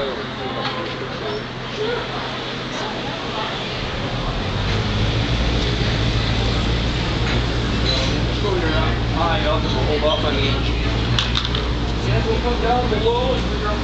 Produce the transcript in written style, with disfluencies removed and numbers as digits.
Hi, y'all, hold off on me. Yeah, we'll come down below and we're going